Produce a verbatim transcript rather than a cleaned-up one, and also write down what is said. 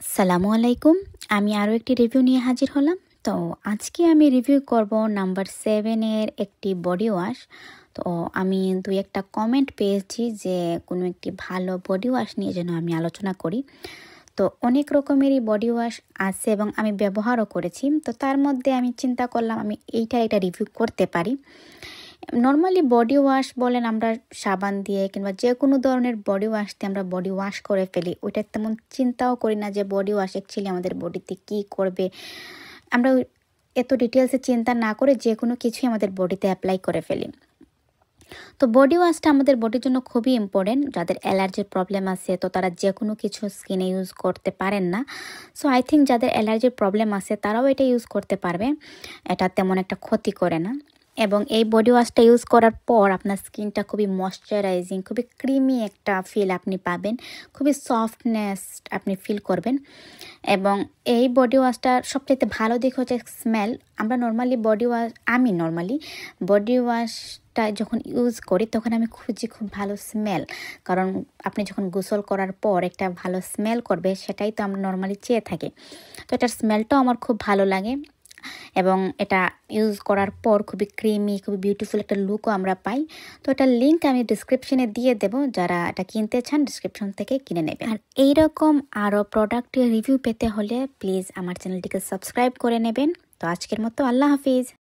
আসসালামু আলাইকুম। আমি আরও একটি রিভিউ নিয়ে হাজির হলাম। তো আজকে আমি রিভিউ করব নাম্বার সেভেনের একটি বডি ওয়াশ। তো আমি দুই একটা কমেন্ট পেয়েছি যে কোনো একটি ভালো বডি ওয়াশ নিয়ে যেন আমি আলোচনা করি। তো অনেক রকমেরই বডি ওয়াশ আছে এবং আমি ব্যবহারও করেছি। তো তার মধ্যে আমি চিন্তা করলাম আমি এইটা এটা রিভিউ করতে পারি। নর্মালি বডি ওয়াশ বলেন আমরা সাবান দিয়ে কিংবা যে কোনো ধরনের বডি ওয়াশ দিয়ে আমরা বডি ওয়াশ করে ফেলি, ওইটা তেমন চিন্তাও করি না যে বডি ওয়াশ অ্যাকচুয়ালি আমাদের বডিতে কী করবে। আমরা এত ডিটেলসে চিন্তা না করে যে কোনো কিছুই আমাদের বডিতে অ্যাপ্লাই করে ফেলি। তো বডি ওয়াশটা আমাদের বডির জন্য খুবই ইম্পর্টেন্ট। যাদের অ্যালার্জির প্রবলেম আছে তো তারা যে কোনো কিছু স্কিনে ইউজ করতে পারেন না। সো আই থিঙ্ক যাদের অ্যালার্জির প্রবলেম আছে তারাও এটা ইউজ করতে পারবে, এটা তেমন একটা ক্ষতি করে না। এবং এই বডি ওয়াশটা ইউজ করার পর আপনার স্কিনটা খুবই ময়শ্চারাইজিং, খুবই ক্রিমি একটা ফিল আপনি পাবেন, খুবই সফটনেস আপনি ফিল করবেন। এবং এই বডি ওয়াশটার সবচেয়ে ভালো দিক হচ্ছে স্মেল। আমরা নর্মালি বডি ওয়াশ আমি নর্মালি বডি ওয়াশটা যখন ইউজ করি তখন আমি খুঁজি খুব ভালো স্মেল, কারণ আপনি যখন গোসল করার পর একটা ভালো স্মেল করবে সেটাই তো আমরা নর্মালি চেয়ে থাকি। তো এটার স্মেলটাও আমার খুব ভালো লাগে এবং এটা ইউজ করার পর খুবই ক্রিমি, খুবই বিউটিফুল একটা লুকও আমরা পাই। তো এটার লিঙ্ক আমি ডিসক্রিপশনে দিয়ে দেব, যারা এটা কিনতে চান ডিসক্রিপশন থেকে কিনে নেবে। আর এইরকম আরও প্রোডাক্টের রিভিউ পেতে হলে প্লিজ আমার চ্যানেলটিকে সাবস্ক্রাইব করে নেবেন। তো আজকের মতো আল্লাহ হাফিজ।